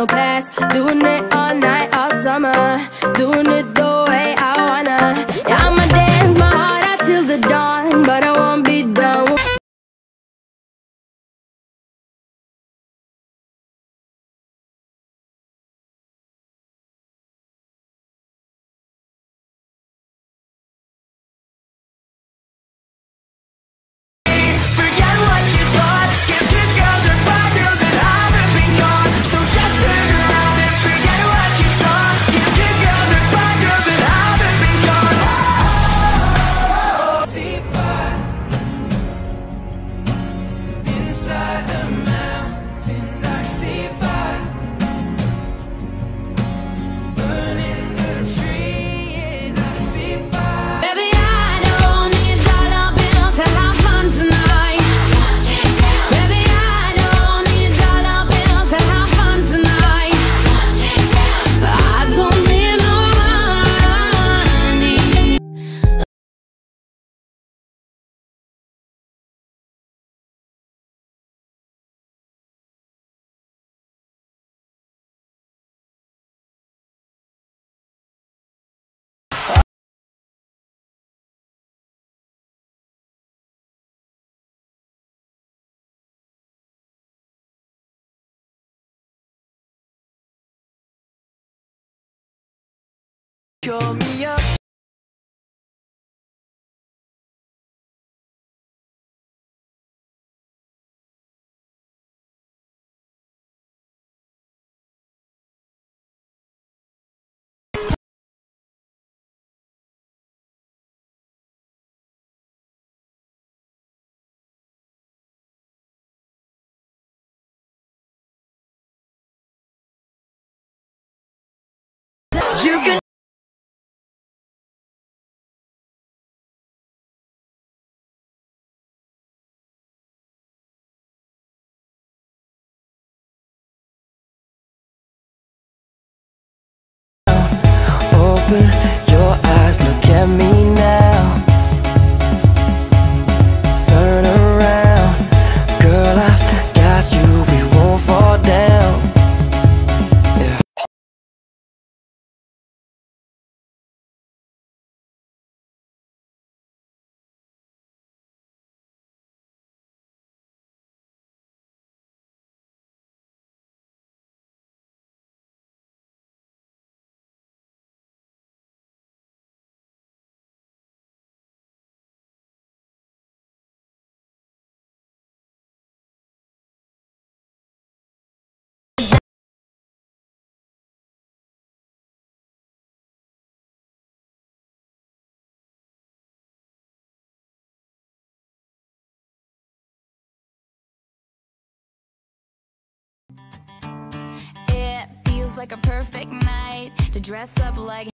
no past. Doing it all night, all summer. Doing it the way I wanna. Yeah, I'ma dance my heart out till the dawn, but I won't be done. Call me up. You can open your eyes, look at me now. Turn around, girl, I've got you, we won't fall down. Yeah. It feels like a perfect night to dress up like